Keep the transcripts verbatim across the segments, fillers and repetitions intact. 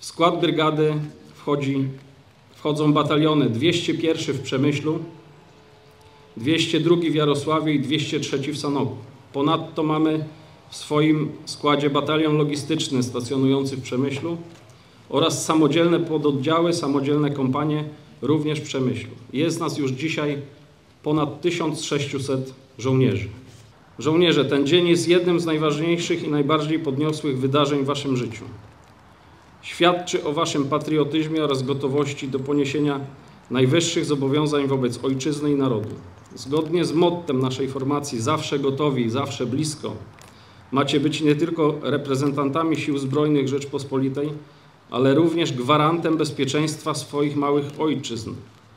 W skład brygady wchodzi, wchodzą bataliony dwieście jeden w Przemyślu, dwieście dwa w Jarosławie i dwieście trzy w Sanoku. Ponadto mamy w swoim składzie batalion logistyczny stacjonujący w Przemyślu oraz samodzielne pododdziały, samodzielne kompanie również w Przemyślu. Jest nas już dzisiaj ponad tysiąc sześciuset żołnierzy. Żołnierze, ten dzień jest jednym z najważniejszych i najbardziej podniosłych wydarzeń w waszym życiu. Świadczy o waszym patriotyzmie oraz gotowości do poniesienia najwyższych zobowiązań wobec ojczyzny i narodu. Zgodnie z mottem naszej formacji zawsze gotowi, zawsze blisko, macie być nie tylko reprezentantami Sił Zbrojnych Rzeczpospolitej, ale również gwarantem bezpieczeństwa swoich małych ojczyzn.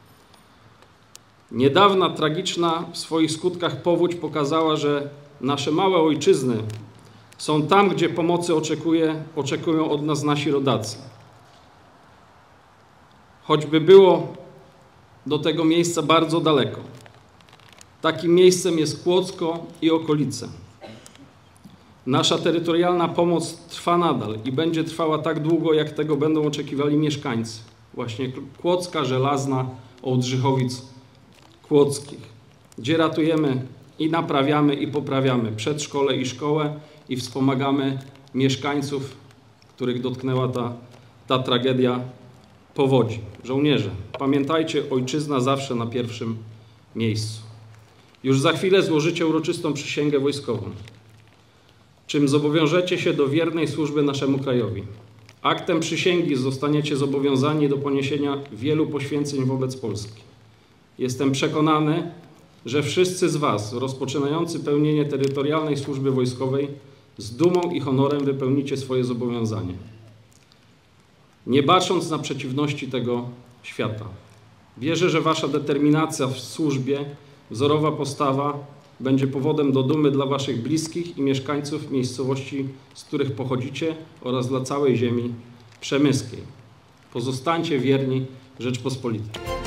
Niedawna tragiczna w swoich skutkach powódź pokazała, że nasze małe ojczyzny są tam, gdzie pomocy oczekuje, oczekują od nas nasi rodacy. Choćby było do tego miejsca bardzo daleko. Takim miejscem jest Kłodzko i okolice. Nasza terytorialna pomoc trwa nadal i będzie trwała tak długo, jak tego będą oczekiwali mieszkańcy. Właśnie Kłodzka, Żelazna, Ołdrzychowic Kłodzkich, gdzie ratujemy i naprawiamy i poprawiamy przedszkole i szkołę i wspomagamy mieszkańców, których dotknęła ta, ta tragedia powodzi. Żołnierze, pamiętajcie, ojczyzna zawsze na pierwszym miejscu. Już za chwilę złożycie uroczystą przysięgę wojskową, czym zobowiążecie się do wiernej służby naszemu krajowi. Aktem przysięgi zostaniecie zobowiązani do poniesienia wielu poświęceń wobec Polski. Jestem przekonany, że wszyscy z was, rozpoczynający pełnienie terytorialnej służby wojskowej, z dumą i honorem wypełnicie swoje zobowiązanie, nie bacząc na przeciwności tego świata. Wierzę, że wasza determinacja w służbie, wzorowa postawa będzie powodem do dumy dla waszych bliskich i mieszkańców miejscowości, z których pochodzicie, oraz dla całej ziemi przemyskiej. Pozostańcie wierni Rzeczpospolitej.